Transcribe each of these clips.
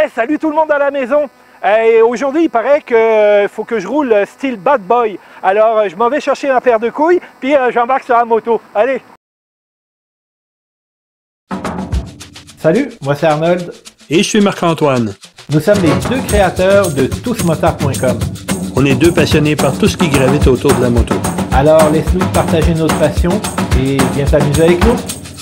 Ouais, salut tout le monde à la maison. Et aujourd'hui, il paraît qu'il faut que je roule style bad boy. Alors, je m'en vais chercher ma paire de couilles, puis j'embarque sur la moto. Allez! Salut, moi c'est Arnold. Et je suis Marc-Antoine. Nous sommes les deux créateurs de tousmotard.com. On est deux passionnés par tout ce qui gravite autour de la moto. Alors laisse-nous partager notre passion et viens t'amuser avec nous.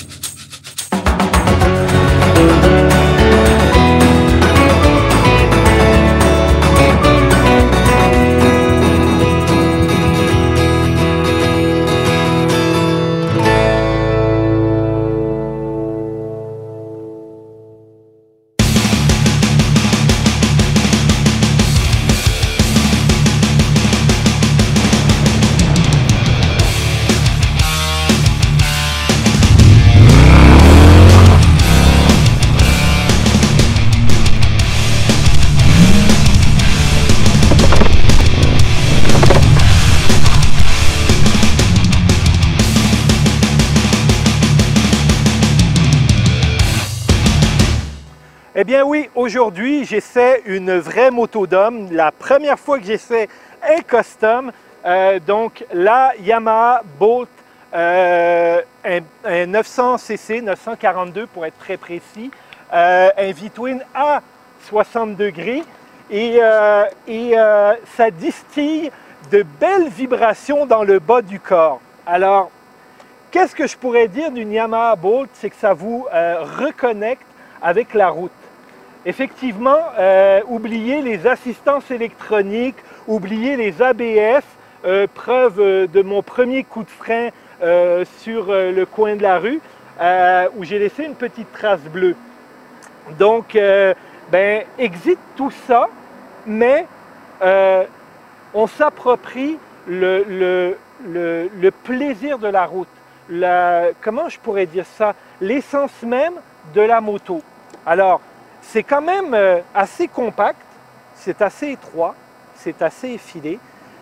Eh bien oui, aujourd'hui, j'essaie une vraie moto d'homme. La première fois que j'essaie un custom, donc la Yamaha Bolt, un 900cc, 942 pour être très précis, un V-twin à 60 degrés et ça distille de belles vibrations dans le bas du corps. Alors, qu'est-ce que je pourrais dire d'une Yamaha Bolt? C'est que ça vous reconnecte avec la route. Effectivement, oubliez les assistances électroniques, oubliez les ABS, preuve de mon premier coup de frein sur le coin de la rue, où j'ai laissé une petite trace bleue. Donc, exit tout ça, mais on s'approprie le plaisir de la route. Comment je pourrais dire ça? L'essence même de la moto. Alors, c'est quand même assez compact, c'est assez étroit, c'est assez effilé.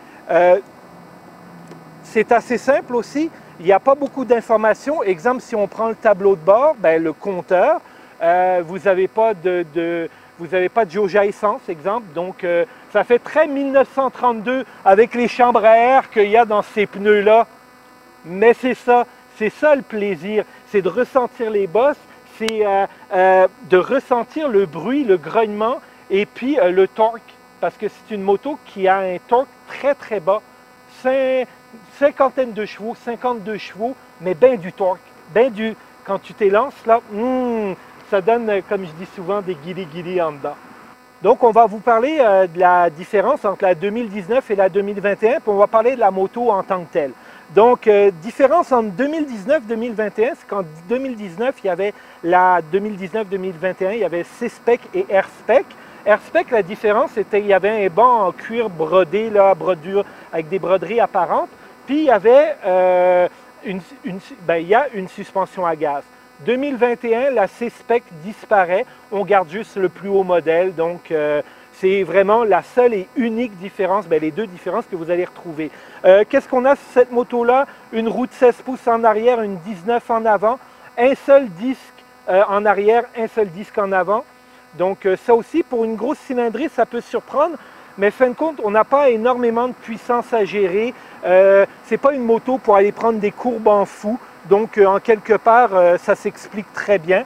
C'est assez simple aussi, il n'y a pas beaucoup d'informations. Exemple, si on prend le tableau de bord, le compteur, vous n'avez pas de jauge à essence, exemple. Donc, ça fait très 1932 avec les chambres à air qu'il y a dans ces pneus-là. Mais c'est ça le plaisir, c'est de ressentir les bosses. C'est de ressentir le bruit, le grognement et puis le torque, parce que c'est une moto qui a un torque très très bas, cinquantaine de chevaux, 52 chevaux, mais bien du torque, quand tu t'élances là, ça donne, comme je dis souvent, des guilis en dedans. Donc on va vous parler de la différence entre la 2019 et la 2021, puis on va parler de la moto en tant que telle. Donc, différence entre 2019-2021, c'est qu'en 2019, il y avait la 2019-2021, il y avait C-Spec et R-Spec. R-Spec, la différence, c'était qu'il y avait un banc en cuir brodé, là, brodure, avec des broderies apparentes, puis il y avait il y a une suspension à gaz. 2021, la C-Spec disparaît, on garde juste le plus haut modèle, donc c'est vraiment la seule et unique différence, les deux différences que vous allez retrouver. Qu'est-ce qu'on a sur cette moto-là? Une roue de 16 pouces en arrière, une 19 en avant, un seul disque en arrière, un seul disque en avant. Donc ça aussi, pour une grosse cylindrée, ça peut surprendre, mais fin de compte, on n'a pas énormément de puissance à gérer. C'est pas une moto pour aller prendre des courbes en fou, donc en quelque part, ça s'explique très bien.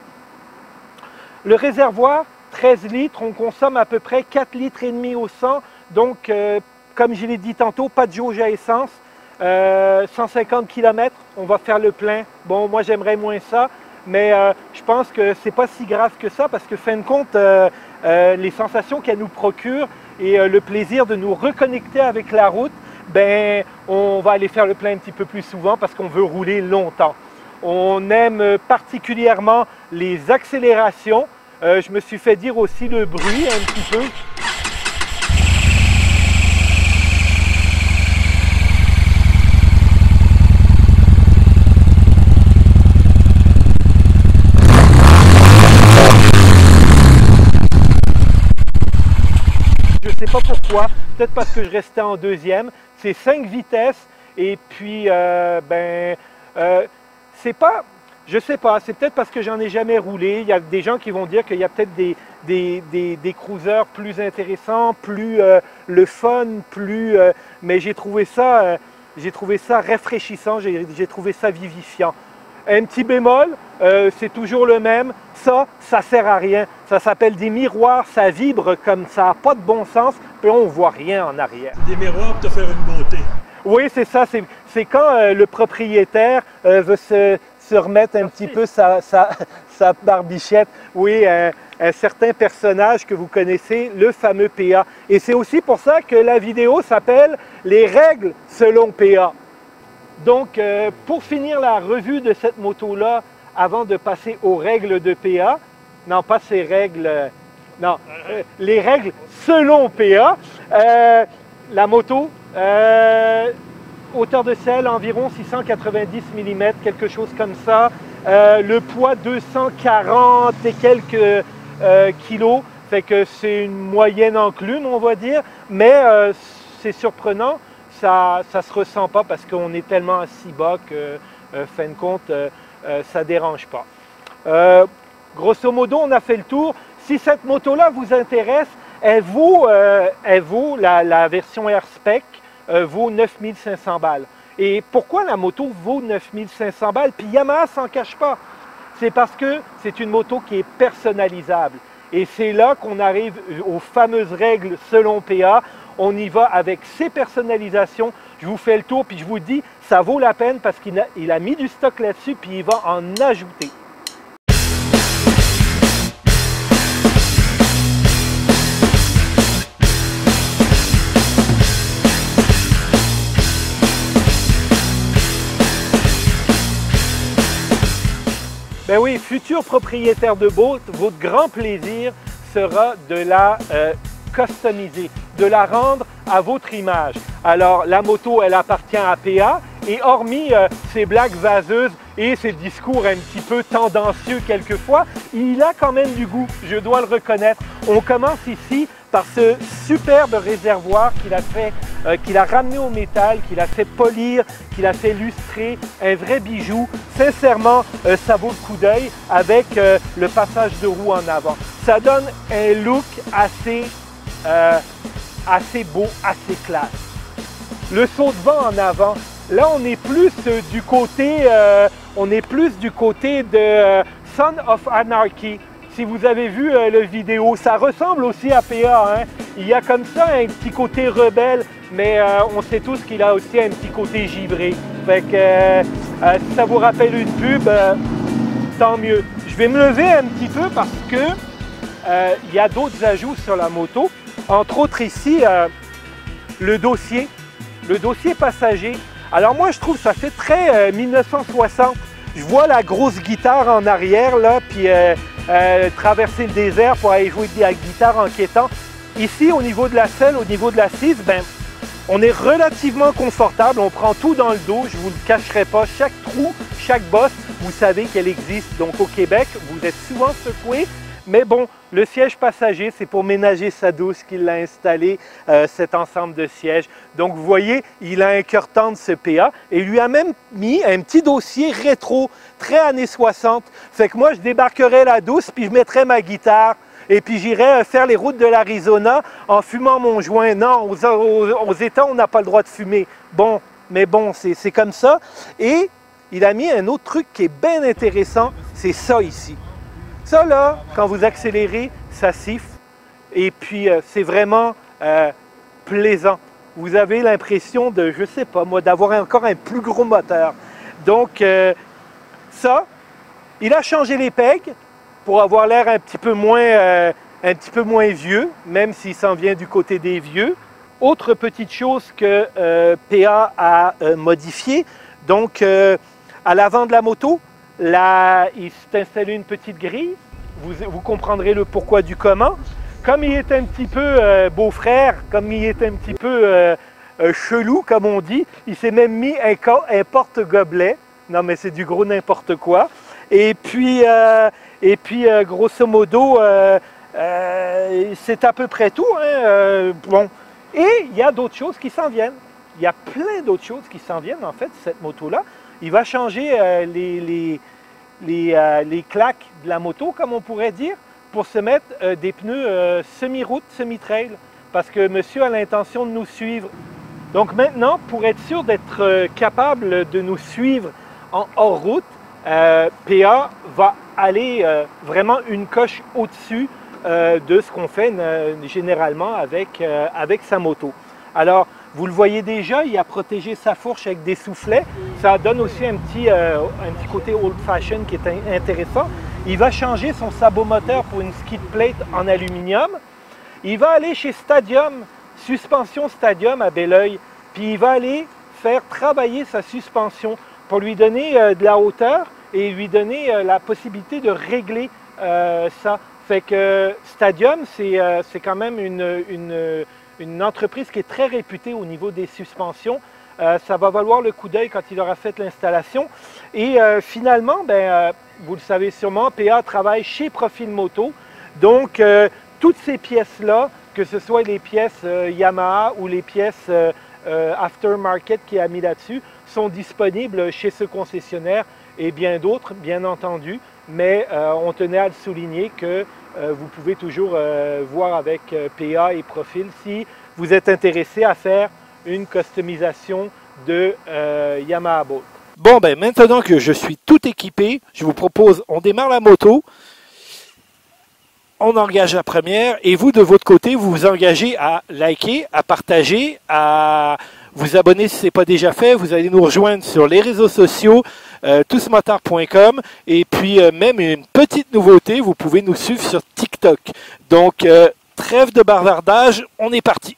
Le réservoir, 13 litres, on consomme à peu près 4 litres et demi au 100, donc comme je l'ai dit tantôt, pas de jauge à essence, 150 km, on va faire le plein. Bon, moi j'aimerais moins ça, mais je pense que c'est pas si grave que ça, parce que fin de compte, les sensations qu'elle nous procure et le plaisir de nous reconnecter avec la route, on va aller faire le plein un petit peu plus souvent parce qu'on veut rouler longtemps. On aime particulièrement les accélérations. Je me suis fait dire aussi le bruit un petit peu. Je ne sais pas pourquoi, peut-être parce que je restais en deuxième. C'est 5 vitesses et puis c'est pas... Je sais pas, c'est peut-être parce que j'en ai jamais roulé. Il y a des gens qui vont dire qu'il y a peut-être des cruisers plus intéressants, plus le fun, mais j'ai trouvé ça rafraîchissant, j'ai trouvé ça vivifiant. Un petit bémol, c'est toujours le même, ça sert à rien. Ça s'appelle des miroirs, ça vibre comme ça, n'a pas de bon sens, puis on ne voit rien en arrière. Des miroirs pour te faire une beauté. Oui, c'est ça, c'est quand le propriétaire veut se remettre un petit peu sa barbichette. Oui, un certain personnage que vous connaissez, le fameux PA. Et c'est aussi pour ça que la vidéo s'appelle « Les règles selon PA ». Donc, pour finir la revue de cette moto-là, avant de passer aux règles de PA, non, pas ces règles, non, les règles selon PA, la moto, hauteur de selle environ 690 mm, quelque chose comme ça, le poids 240 et quelques kilos, fait que c'est une moyenne enclume, on va dire, mais c'est surprenant. Ça ne se ressent pas parce qu'on est tellement si bas que, fin de compte, ça ne dérange pas. Grosso modo, on a fait le tour. Si cette moto-là vous intéresse, elle vaut la version Air-Spec, vaut 9500 balles. Et pourquoi la moto vaut 9500 balles? Puis Yamaha s'en cache pas. C'est parce que c'est une moto qui est personnalisable. Et c'est là qu'on arrive aux fameuses règles selon PA. On y va avec ses personnalisations. Je vous fais le tour, puis je vous dis, ça vaut la peine parce qu'il a mis du stock là-dessus, puis il va en ajouter. Ben oui, futur propriétaire de boat, votre grand plaisir sera de la customiser, de la rendre à votre image. Alors, la moto, elle appartient à PA et hormis ses blagues vaseuses et ses discours un petit peu tendancieux quelquefois, il a quand même du goût, je dois le reconnaître. On commence ici par ce superbe réservoir qu'il a ramené au métal, qu'il a fait polir, qu'il a fait lustrer, un vrai bijou. Sincèrement, ça vaut le coup d'œil avec le passage de roue en avant. Ça donne un look assez beau, assez classe. Le saut de vent en avant, là on est plus du côté, de Son of Anarchy. Si vous avez vu le vidéo, ça ressemble aussi à PA. Hein? Il y a comme ça un petit côté rebelle, mais on sait tous qu'il a aussi un petit côté givré. Fait que si ça vous rappelle une pub, tant mieux. Je vais me lever un petit peu parce que il y a d'autres ajouts sur la moto. Entre autres ici, le dossier passager. Alors moi je trouve que ça fait très 1960. Je vois la grosse guitare en arrière là, puis traverser le désert pour aller jouer de la guitare en quêtant. Ici au niveau de la selle, au niveau de l'assise, ben, on est relativement confortable, on prend tout dans le dos, je ne vous le cacherai pas. Chaque trou, chaque bosse, vous savez qu'elle existe. Donc au Québec, vous êtes souvent secoué. Mais bon, le siège passager, c'est pour ménager sa douce qu'il l'a installé, cet ensemble de sièges. Donc vous voyez, il a un cœur tendre ce PA et il lui a même mis un petit dossier rétro, très années 60. Fait que moi, je débarquerais la douce, puis je mettrais ma guitare et puis j'irais faire les routes de l'Arizona en fumant mon joint. Non, aux États, on n'a pas le droit de fumer. Bon, mais bon, c'est comme ça. Et il a mis un autre truc qui est bien intéressant, c'est ça ici. Ça là, quand vous accélérez, ça siffle et puis c'est vraiment plaisant. Vous avez l'impression de, je sais pas moi, d'avoir encore un plus gros moteur. Donc ça, il a changé les pegs pour avoir l'air un petit peu moins vieux, même s'il s'en vient du côté des vieux. Autre petite chose que PA a modifié, donc à l'avant de la moto, là, il s'est installé une petite grille. Vous comprendrez le pourquoi du comment. Comme il est un petit peu beau-frère, comme il est un petit peu chelou, comme on dit, il s'est même mis un porte-gobelet. Non, mais c'est du gros n'importe quoi. Et puis grosso modo, c'est à peu près tout. Hein, bon. Et il y a d'autres choses qui s'en viennent. Il y a plein d'autres choses qui s'en viennent, en fait, cette moto-là. Il va changer les claques de la moto, comme on pourrait dire, pour se mettre des pneus semi-route, semi-trail, parce que monsieur a l'intention de nous suivre. Donc maintenant, pour être sûr d'être capable de nous suivre en hors route, PA va aller vraiment une coche au-dessus de ce qu'on fait généralement avec sa moto. Alors, vous le voyez déjà, il a protégé sa fourche avec des soufflets. Ça donne aussi un petit côté old-fashion qui est intéressant. Il va changer son sabot moteur pour une skid plate en aluminium. Il va aller chez Stadium, Suspension Stadium à Belleuil, puis il va aller faire travailler sa suspension pour lui donner de la hauteur et lui donner la possibilité de régler ça. Fait que Stadium, c'est quand même une entreprise qui est très réputée au niveau des suspensions. Ça va valoir le coup d'œil quand il aura fait l'installation. Et finalement, vous le savez sûrement, PA travaille chez Profil Moto. Donc, toutes ces pièces-là, que ce soit les pièces Yamaha ou les pièces aftermarket qu'il a mis là-dessus, sont disponibles chez ce concessionnaire et bien d'autres, bien entendu. Mais on tenait à le souligner que vous pouvez toujours voir avec PA et Profil si vous êtes intéressé à faire une customisation de Yamaha Bolt. Bon, maintenant que je suis tout équipé, je vous propose, on démarre la moto, on engage la première et vous, de votre côté, vous vous engagez à liker, à partager, à vous abonner si ce n'est pas déjà fait. Vous allez nous rejoindre sur les réseaux sociaux, tousmotard.com et puis même une petite nouveauté, vous pouvez nous suivre sur TikTok. Donc, trêve de bavardage, on est parti.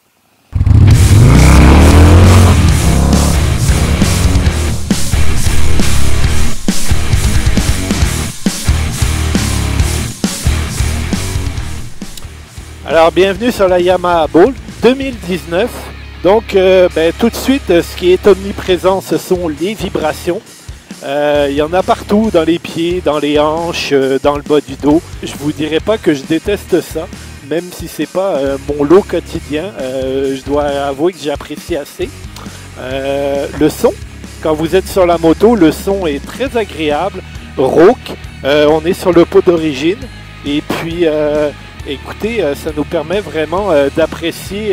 Alors, bienvenue sur la Yamaha Bolt 2019. Donc, tout de suite, ce qui est omniprésent, ce sont les vibrations. Il y en a partout, dans les pieds, dans les hanches, dans le bas du dos. Je vous dirais pas que je déteste ça, même si c'est pas mon lot quotidien. Je dois avouer que j'apprécie assez. Le son, quand vous êtes sur la moto, le son est très agréable, rauque. On est sur le pot d'origine. Et puis, écoutez, ça nous permet vraiment d'apprécier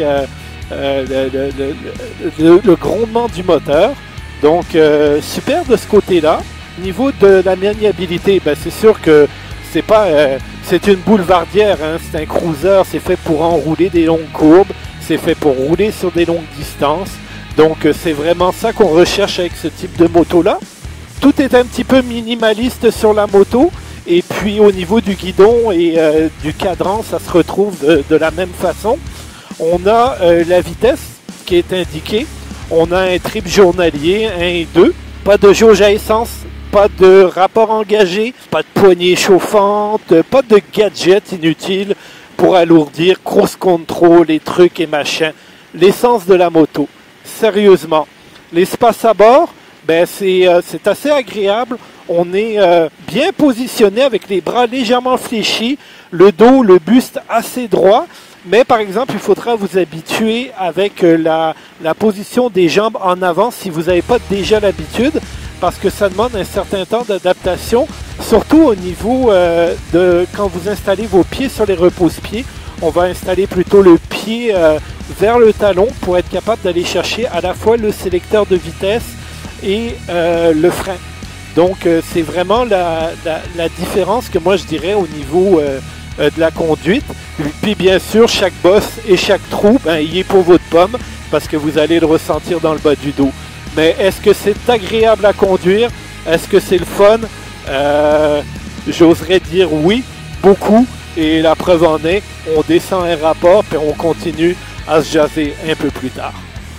le grondement du moteur. Donc, super de ce côté-là. Au niveau de la maniabilité, c'est sûr que c'est une boulevardière, hein, c'est un cruiser, c'est fait pour enrouler des longues courbes, c'est fait pour rouler sur des longues distances. Donc, c'est vraiment ça qu'on recherche avec ce type de moto-là. Tout est un petit peu minimaliste sur la moto. Et puis, au niveau du guidon et du cadran, ça se retrouve de la même façon. On a la vitesse qui est indiquée. On a un trip journalier, 1 et 2. Pas de jauge à essence, pas de rapport engagé, pas de poignée chauffante, pas de gadgets inutiles pour alourdir, cruise control, les trucs et machins. L'essence de la moto, sérieusement. L'espace à bord, c'est assez agréable. On est bien positionné avec les bras légèrement fléchis, le dos, le buste assez droit. Mais par exemple, il faudra vous habituer avec la position des jambes en avant si vous n'avez pas déjà l'habitude, parce que ça demande un certain temps d'adaptation, surtout au niveau de quand vous installez vos pieds sur les repose-pieds. On va installer plutôt le pied vers le talon pour être capable d'aller chercher à la fois le sélecteur de vitesse et le frein. Donc c'est vraiment la différence que moi je dirais au niveau de la conduite. Puis bien sûr, chaque bosse et chaque trou, il est pour votre pomme parce que vous allez le ressentir dans le bas du dos. Mais est-ce que c'est agréable à conduire? Est-ce que c'est le fun? J'oserais dire oui, beaucoup. Et la preuve en est, on descend un rapport puis on continue à se jaser un peu plus tard.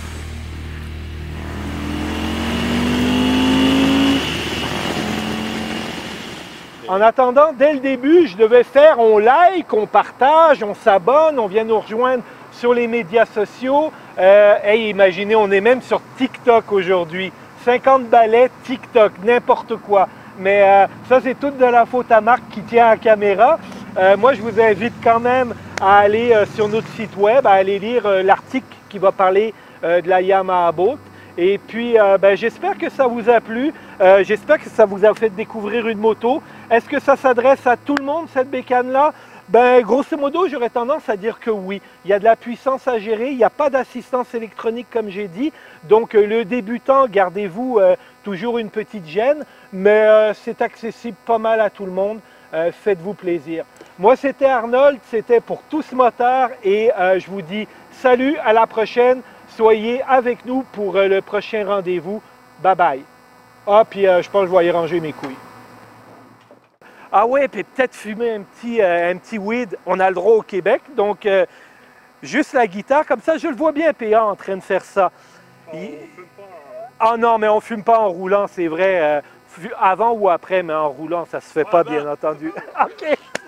En attendant, dès le début, je devais faire on like, on partage, on s'abonne, on vient nous rejoindre sur les médias sociaux. Hey, imaginez, on est même sur TikTok aujourd'hui. 50 balais, TikTok, n'importe quoi. Mais ça, c'est toute de la faute à Marc qui tient la caméra. Moi, je vous invite quand même à aller sur notre site web, à aller lire l'article qui va parler de la Yamaha Bolt. Et puis, ben, j'espère que ça vous a plu. J'espère que ça vous a fait découvrir une moto. Est-ce que ça s'adresse à tout le monde, cette bécane-là? Ben, grosso modo, j'aurais tendance à dire que oui. Il y a de la puissance à gérer, il n'y a pas d'assistance électronique comme j'ai dit. Donc le débutant, gardez-vous toujours une petite gêne, mais c'est accessible pas mal à tout le monde. Faites-vous plaisir. Moi, c'était Arnold, c'était pour Tous Motards et je vous dis salut, à la prochaine. Soyez avec nous pour le prochain rendez-vous. Bye bye. Ah, puis je pense que je vais aller ranger mes couilles. Ah ouais, puis peut-être fumer un petit weed, on a le droit au Québec, donc juste la guitare, comme ça, je le vois bien PA en train de faire ça. Ah non, mais on fume pas en roulant, c'est vrai, avant ou après, mais en roulant, ça se fait pas, bien entendu. OK.